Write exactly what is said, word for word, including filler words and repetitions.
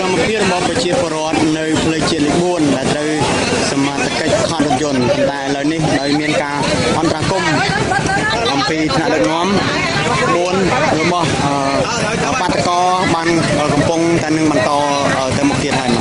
មភាពរបស់ប្រជាពលរដ្ឋនៅផ្លូវជាតិលេខបួនដែលត្រូវសមាជិកខណ្ឌរថយន្តតែឥឡូវនេះដោយមានការអន្តរាគមន៍អំពីថ្នាក់ដឹកនាំបួនរបស់បាតកោបានកំពុងតែនឹងបន្តទៅមុខទៀតហើយ